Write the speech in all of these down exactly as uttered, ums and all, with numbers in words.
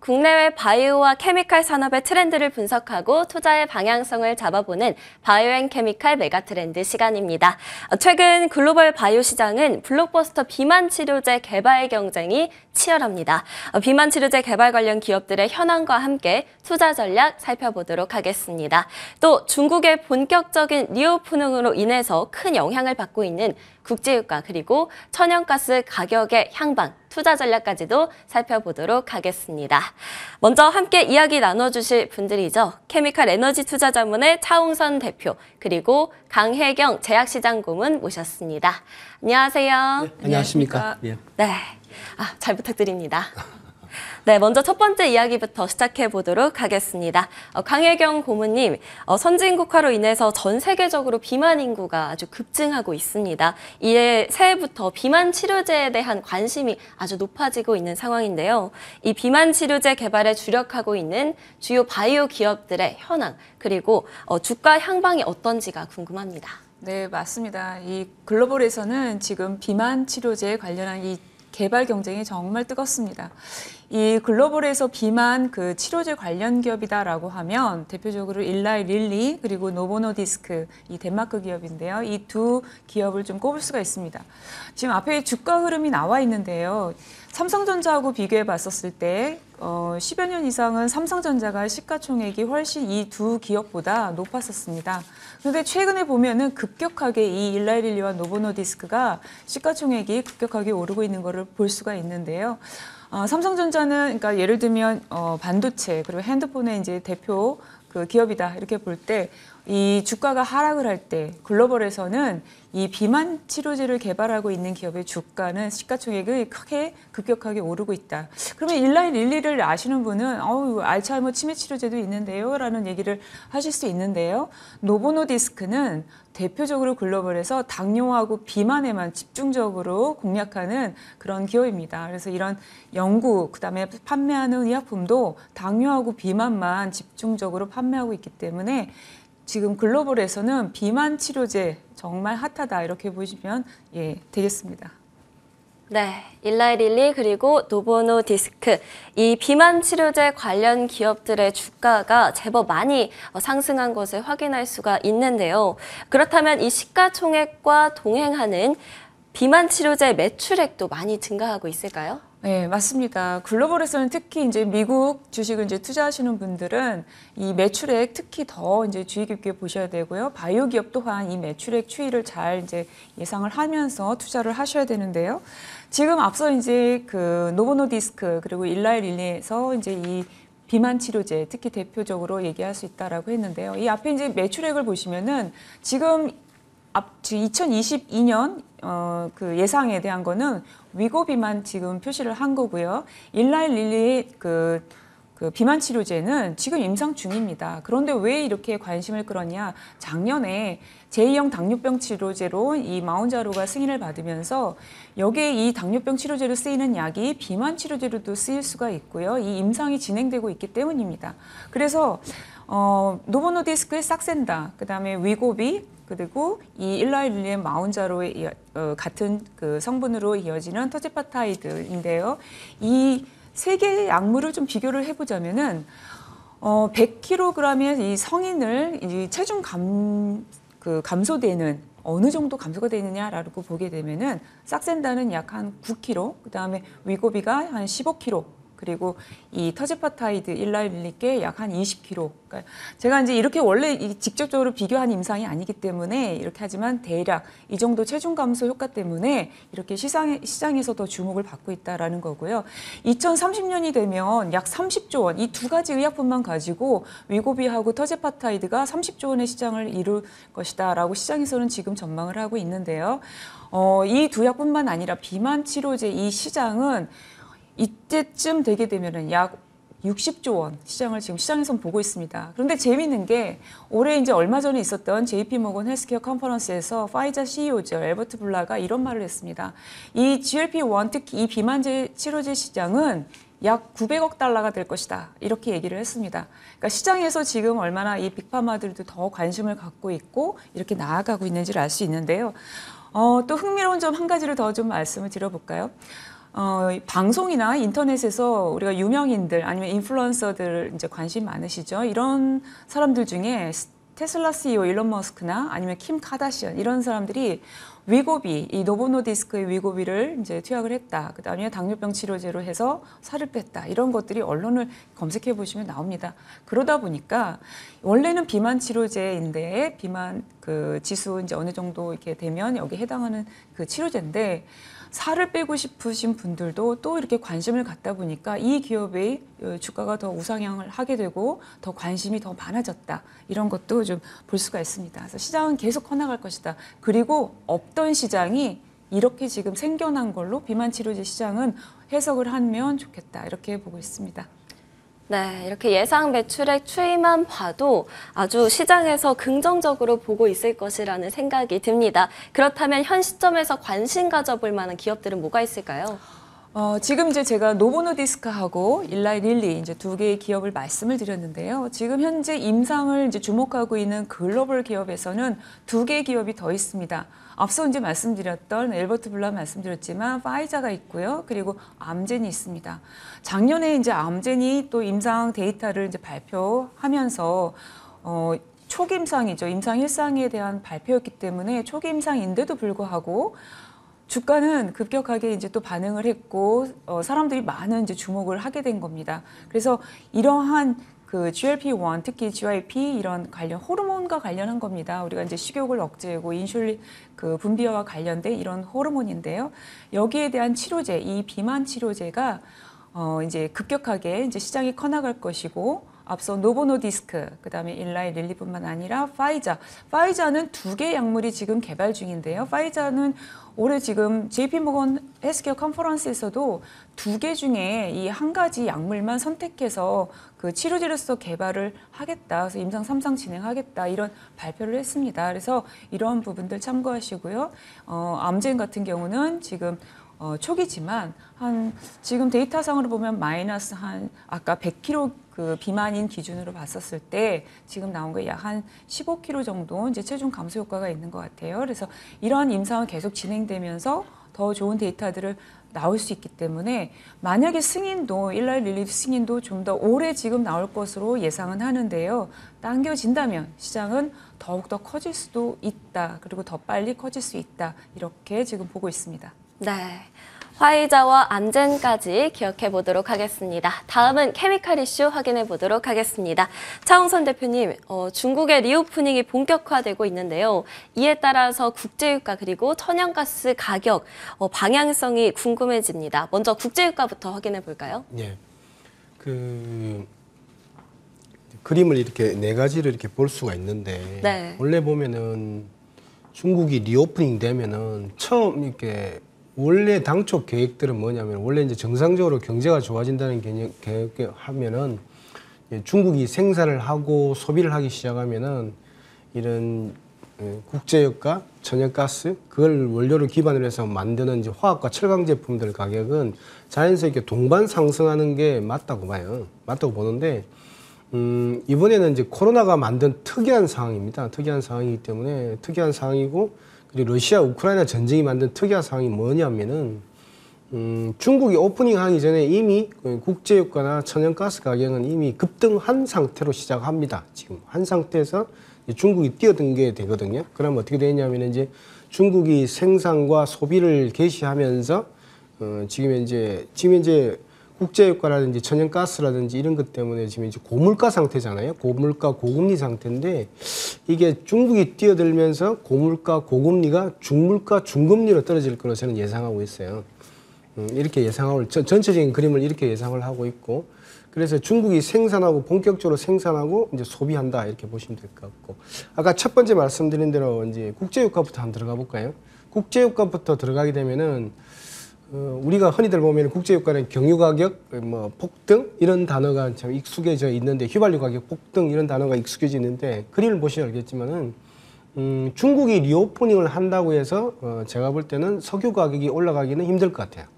국내외 바이오와 케미칼 산업의 트렌드를 분석하고 투자의 방향성을 잡아보는 바이오앤케미칼 메가트렌드 시간입니다. 최근 글로벌 바이오 시장은 블록버스터 비만 치료제 개발 경쟁이 치열합니다. 비만 치료제 개발 관련 기업들의 현황과 함께 투자 전략 살펴보도록 하겠습니다. 또 중국의 본격적인 리오프닝으로 인해서 큰 영향을 받고 있는 국제유가 그리고 천연가스 가격의 향방, 투자 전략까지도 살펴보도록 하겠습니다. 먼저 함께 이야기 나눠주실 분들이죠. 케미칼 에너지 투자 자문의 차홍선 대표 그리고 강혜경 제약시장 고문 모셨습니다. 안녕하세요. 네, 안녕하십니까. 예. 네, 아, 잘 부탁드립니다. 네, 먼저 첫 번째 이야기부터 시작해 보도록 하겠습니다. 어, 강혜경 고문님, 어, 선진국화로 인해서 전 세계적으로 비만 인구가 아주 급증하고 있습니다. 이에 새해부터 비만 치료제에 대한 관심이 아주 높아지고 있는 상황인데요. 이 비만 치료제 개발에 주력하고 있는 주요 바이오 기업들의 현황, 그리고 어, 주가 향방이 어떤지가 궁금합니다. 네, 맞습니다. 이 글로벌에서는 지금 비만 치료제에 관련한 이 개발 경쟁이 정말 뜨겁습니다. 이 글로벌에서 비만 그 치료제 관련 기업이다라고 하면 대표적으로 일라이 릴리 그리고 노보노디스크 이 덴마크 기업인데요. 이 두 기업을 좀 꼽을 수가 있습니다. 지금 앞에 주가 흐름이 나와 있는데요. 삼성전자하고 비교해 봤었을 때 어, 십여 년 이상은 삼성전자가 시가총액이 훨씬 이 두 기업보다 높았었습니다. 그런데 최근에 보면은 급격하게 이 일라이 릴리와 노보노디스크가 시가총액이 급격하게 오르고 있는 것을 볼 수가 있는데요. 어, 삼성전자는 그러니까 예를 들면 어, 반도체 그리고 핸드폰의 이제 대표 그 기업이다 이렇게 볼 때 이 주가가 하락을 할 때 글로벌에서는 이 비만 치료제를 개발하고 있는 기업의 주가는 시가총액이 크게 급격하게 오르고 있다. 그러면 일라이 릴리를 아시는 분은 어우 알츠하이머 치매 치료제도 있는데요 라는 얘기를 하실 수 있는데요. 노보노디스크는 대표적으로 글로벌에서 당뇨하고 비만에만 집중적으로 공략하는 그런 기업입니다. 그래서 이런 연구, 그다음에 판매하는 의약품도 당뇨하고 비만만 집중적으로 판매하고 있기 때문에 지금 글로벌에서는 비만 치료제 정말 핫하다 이렇게 보시면 예, 되겠습니다. 네, 일라이 릴리 그리고 노보노디스크 이 비만 치료제 관련 기업들의 주가가 제법 많이 상승한 것을 확인할 수가 있는데요. 그렇다면 이 시가총액과 동행하는 비만 치료제 매출액도 많이 증가하고 있을까요? 네, 맞습니다. 글로벌에서는 특히 이제 미국 주식을 이제 투자하시는 분들은 이 매출액 특히 더 이제 주의 깊게 보셔야 되고요. 바이오 기업 또한 이 매출액 추이를 잘 이제 예상을 하면서 투자를 하셔야 되는데요. 지금 앞서 이제 그 노보노디스크 그리고 일라이 릴리에서 이제 이 비만 치료제 특히 대표적으로 얘기할 수 있다라고 했는데요. 이 앞에 이제 매출액을 보시면은 지금 앞 이천이십이 년 어, 그 예상에 대한 거는 위고비만 지금 표시를 한 거고요. 일라이 릴리의 그, 그 비만 치료제는 지금 임상 중입니다. 그런데 왜 이렇게 관심을 끌었냐? 작년에 제이형 당뇨병 치료제로 이 마운자로가 승인을 받으면서 여기에 이 당뇨병 치료제로 쓰이는 약이 비만 치료제로도 쓰일 수가 있고요. 이 임상이 진행되고 있기 때문입니다. 그래서 어, 노보노디스크의 삭센다, 그 다음에 위고비, 그리고 이 일라이 릴리의 마운자로의 어, 같은 그 성분으로 이어지는 터지파타이드인데요. 이 세 개의 약물을 좀 비교를 해보자면은 어, 백 킬로그램의 이 성인을 이 체중 감, 그 감소되는 어느 정도 감소가 되느냐라고 보게 되면은 삭센다는 약 한 구 킬로그램, 그 다음에 위고비가 한 십오 킬로그램. 그리고 이 터지파타이드 일라이 릴리께 약 한 이십 킬로그램. 그러니까 제가 이제 이렇게 원래 직접적으로 비교한 임상이 아니기 때문에 이렇게 하지만 대략 이 정도 체중 감소 효과 때문에 이렇게 시장에, 시장에서 더 주목을 받고 있다라는 거고요. 이천삼십 년이 되면 약 삼십조 원, 이 두 가지 의약품만 가지고 위고비하고 터지파타이드가 삼십조 원의 시장을 이룰 것이다라고 시장에서는 지금 전망을 하고 있는데요. 어, 이 두 약뿐만 아니라 비만 치료제 이 시장은 이때쯤 되게 되면은 약 육십조 원 시장을 지금 시장에선 보고 있습니다. 그런데 재미있는 게 올해 이제 얼마 전에 있었던 제이피모건 헬스케어 컨퍼런스에서 파이자 씨이오죠. 엘버트 블라가 이런 말을 했습니다. 이 지엘피 원 특히 이 비만제 치료제 시장은 약 구백억 달러가 될 것이다. 이렇게 얘기를 했습니다. 그러니까 시장에서 지금 얼마나 이 빅파마들도 더 관심을 갖고 있고 이렇게 나아가고 있는지를 알 수 있는데요. 어, 또 흥미로운 점 한 가지를 더 좀 말씀을 드려볼까요? 어, 방송이나 인터넷에서 우리가 유명인들 아니면 인플루언서들 이제 관심 많으시죠? 이런 사람들 중에 테슬라 씨이오 일론 머스크나 아니면 킴 카다시안 이런 사람들이 위고비, 이 노보노디스크의 위고비를 이제 투약을 했다. 그다음에 당뇨병 치료제로 해서 살을 뺐다. 이런 것들이 언론을 검색해 보시면 나옵니다. 그러다 보니까 원래는 비만 치료제인데 비만 그 지수 이제 어느 정도 이렇게 되면 여기 해당하는 그 치료제인데 살을 빼고 싶으신 분들도 또 이렇게 관심을 갖다 보니까 이 기업의 주가가 더 우상향을 하게 되고 더 관심이 더 많아졌다. 이런 것도 좀 볼 수가 있습니다. 그래서 시장은 계속 커나갈 것이다. 그리고 없던 시장이 이렇게 지금 생겨난 걸로 비만 치료제 시장은 해석을 하면 좋겠다. 이렇게 보고 있습니다. 네, 이렇게 예상 매출액 추이만 봐도 아주 시장에서 긍정적으로 보고 있을 것이라는 생각이 듭니다. 그렇다면 현 시점에서 관심 가져볼 만한 기업들은 뭐가 있을까요? 어, 지금 이제 제가 노보노디스크하고 일라이 릴리 이제 두 개의 기업을 말씀을 드렸는데요. 지금 현재 임상을 이제 주목하고 있는 글로벌 기업에서는 두 개의 기업이 더 있습니다. 앞서 이제 말씀드렸던 엘버트 블라 말씀드렸지만 파이자가 있고요. 그리고 암젠이 있습니다. 작년에 이제 암젠이 또 임상 데이터를 이제 발표하면서 어, 초기 임상이죠. 임상 일상에 대한 발표였기 때문에 초기 임상인데도 불구하고 주가는 급격하게 이제 또 반응을 했고 어, 사람들이 많은 이제 주목을 하게 된 겁니다. 그래서 이러한 그 지엘피 원 특히 지와이피 이런 관련 호르몬과 관련한 겁니다. 우리가 이제 식욕을 억제하고 인슐린 그 분비와 관련된 이런 호르몬인데요. 여기에 대한 치료제, 이 비만 치료제가 어, 이제 급격하게 이제 시장이 커나갈 것이고. 앞서 노보노디스크, 그다음에 일라이 릴리뿐만 아니라 파이자. 파이자는 두 개의 약물이 지금 개발 중인데요. 파이자는 올해 지금 제이피모건 헬스케어 컨퍼런스에서도 두 개 중에 이 한 가지 약물만 선택해서 그 치료제로서 개발을 하겠다. 그래서 임상 삼 상 진행하겠다. 이런 발표를 했습니다. 그래서 이런 부분들 참고하시고요. 어, 암젠 같은 경우는 지금 어, 초기지만 한 지금 데이터상으로 보면 마이너스 한 아까 백 킬로그램 그 비만인 기준으로 봤었을 때 지금 나온 게 약 한 십오 킬로그램 정도 이제 체중 감소 효과가 있는 것 같아요. 그래서 이런 임상은 계속 진행되면서 더 좋은 데이터들을 나올 수 있기 때문에 만약에 승인도 일라이 릴리 승인도 좀 더 오래 지금 나올 것으로 예상은 하는데요. 당겨진다면 시장은 더욱더 커질 수도 있다. 그리고 더 빨리 커질 수 있다. 이렇게 지금 보고 있습니다. 네. 화이자와 암젠까지 기억해 보도록 하겠습니다. 다음은 케미칼 이슈 확인해 보도록 하겠습니다. 차홍선 대표님, 어, 중국의 리오프닝이 본격화되고 있는데요. 이에 따라서 국제유가 그리고 천연가스 가격 어, 방향성이 궁금해집니다. 먼저 국제유가부터 확인해 볼까요? 예. 그 그림을 이렇게 네 가지를 이렇게 볼 수가 있는데 네. 원래 보면은 중국이 리오프닝 되면은 처음 이렇게 원래 당초 계획들은 뭐냐면 원래 이제 정상적으로 경제가 좋아진다는 개념 계획하면은 중국이 생산을 하고 소비를 하기 시작하면은 이런 국제유가, 천연가스 그걸 원료를 기반으로 해서 만드는 이제 화학과 철강 제품들 가격은 자연스럽게 동반 상승하는 게 맞다고 봐요. 맞다고 보는데 음, 이번에는 이제 코로나가 만든 특이한 상황입니다. 특이한 상황이기 때문에 특이한 상황이고 그리고 러시아 우크라이나 전쟁이 만든 특이한 상황이 뭐냐면은 음, 중국이 오프닝하기 전에 이미 국제유가나 천연가스 가격은 이미 급등한 상태로 시작합니다. 지금 한 상태에서 중국이 뛰어든 게 되거든요. 그러면 어떻게 되냐면 이제 중국이 생산과 소비를 개시하면서 어, 지금 이제 지금 이제 국제유가라든지 천연가스라든지 이런 것 때문에 지금 이제 고물가 상태잖아요. 고물가 고금리 상태인데 이게 중국이 뛰어들면서 고물가 고금리가 중물가 중금리로 떨어질 거로 저는 예상하고 있어요. 음, 이렇게 예상하고 전, 전체적인 그림을 이렇게 예상을 하고 있고 그래서 중국이 생산하고 본격적으로 생산하고 이제 소비한다 이렇게 보시면 될 것 같고 아까 첫 번째 말씀드린 대로 이제 국제유가부터 한번 들어가 볼까요? 국제유가부터 들어가게 되면은 어, 우리가 흔히들 보면 국제유가는 경유가격, 뭐 폭등 이런 단어가 참 익숙해져 있는데 휘발유 가격 폭등 이런 단어가 익숙해지는데 그림을 보시면 알겠지만은 음, 중국이 리오프닝을 한다고 해서 어, 제가 볼 때는 석유 가격이 올라가기는 힘들 것 같아요.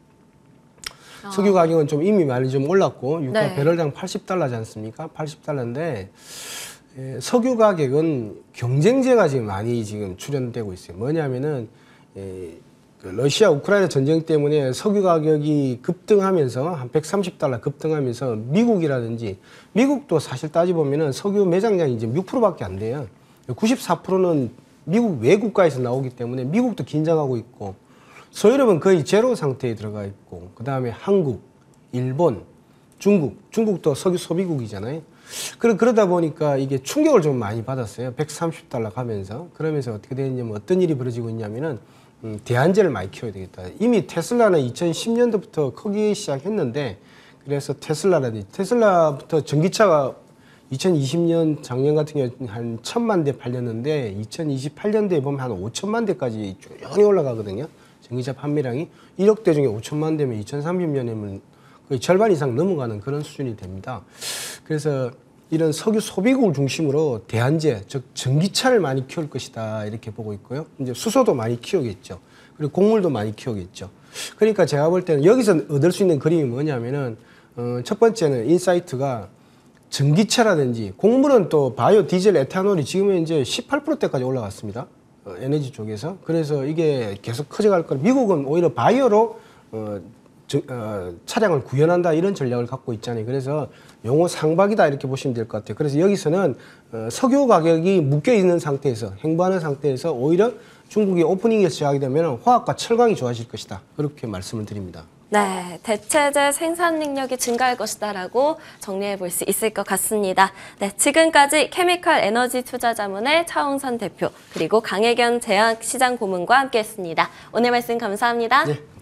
아. 석유 가격은 좀 이미 많이 좀 올랐고 유가 네. 배럴당 팔십 달러지 않습니까? 팔십 달러인데 에, 석유 가격은 경쟁제가 지금 많이 지금 출현되고 있어요. 뭐냐면은 에, 그 러시아 우크라이나 전쟁 때문에 석유 가격이 급등하면서 한 백삼십 달러 급등하면서 미국이라든지 미국도 사실 따져보면은 석유 매장량이 이제 육 퍼센트밖에 안 돼요. 구십사 퍼센트는 미국 외국가에서 나오기 때문에 미국도 긴장하고 있고 서유럽은 거의 제로 상태에 들어가 있고 그 다음에 한국, 일본, 중국, 중국도 석유 소비국이잖아요. 그러, 그러다 보니까 이게 충격을 좀 많이 받았어요. 백삼십 달러 가면서. 그러면서 어떻게 되냐면 어떤 일이 벌어지고 있냐면은 음, 대안제를 많이 키워야 되겠다. 이미 테슬라는 이천십 년도부터 크기 시작했는데 그래서 테슬라라든지 테슬라부터 전기차가 이천이십 년 작년 같은 경우에 한 천만 대 팔렸는데 이천이십팔 년도에 보면 한 오천만 대까지 쭉 올라가거든요. 전기차 판매량이 일억 대 중에 오천만 대면 이천삼십 년에는 거의 절반 이상 넘어가는 그런 수준이 됩니다. 그래서 이런 석유 소비국을 중심으로 대안제, 즉 전기차를 많이 키울 것이다 이렇게 보고 있고요. 이제 수소도 많이 키우겠죠. 그리고 곡물도 많이 키우겠죠. 그러니까 제가 볼 때는 여기서 얻을 수 있는 그림이 뭐냐면은 어, 첫 번째는 인사이트가 전기차라든지 곡물은 또 바이오 디젤 에탄올이 지금은 이제 십팔 퍼센트대까지 올라갔습니다. 어, 에너지 쪽에서. 그래서 이게 계속 커져갈 거라. 미국은 오히려 바이오로 어, 저, 어, 차량을 구현한다 이런 전략을 갖고 있잖아요. 그래서 용어 상박이다 이렇게 보시면 될 것 같아요. 그래서 여기서는 어, 석유 가격이 묶여 있는 상태에서 행보하는 상태에서 오히려 중국이 오프닝에서 시작하게 되면 화학과 철강이 좋아질 것이다. 그렇게 말씀을 드립니다. 네, 대체재 생산 능력이 증가할 것이다라고 정리해 볼 수 있을 것 같습니다. 네, 지금까지 케미컬 에너지 투자자문의 차홍선 대표 그리고 강혜견 제약시장 고문과 함께했습니다. 오늘 말씀 감사합니다. 네.